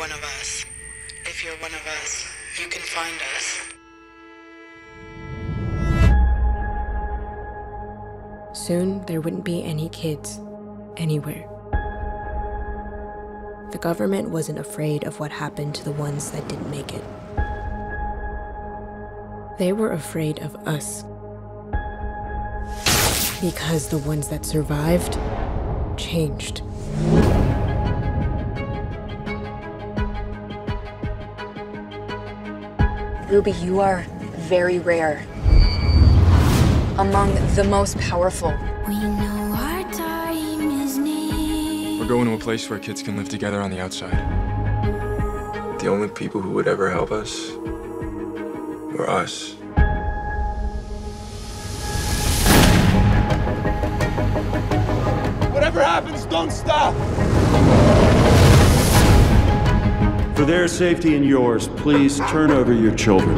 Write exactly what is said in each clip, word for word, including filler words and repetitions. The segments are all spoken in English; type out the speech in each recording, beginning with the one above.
one of us. If you're one of us, you can find us. Soon, there wouldn't be any kids anywhere. The government wasn't afraid of what happened to the ones that didn't make it. They were afraid of us. Because the ones that survived changed. Ruby, you are very rare. Among the most powerful. We know our time is near. We're going to a place where kids can live together on the outside. The only people who would ever help us were us. Whatever happens, don't stop! For their safety and yours, please turn over your children.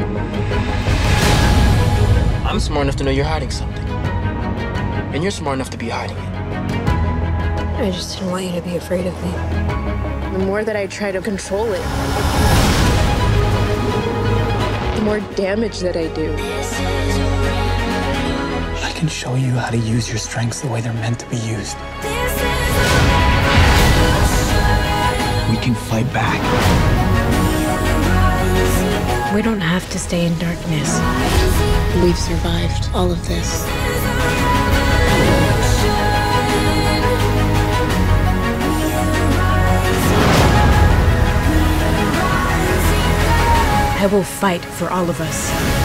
I'm smart enough to know you're hiding something. And you're smart enough to be hiding it. I just didn't want you to be afraid of me. The more that I try to control it, the more damage that I do. I can show you how to use your strengths the way they're meant to be used. We can fight back. We don't have to stay in darkness. We've survived all of this. I will fight for all of us.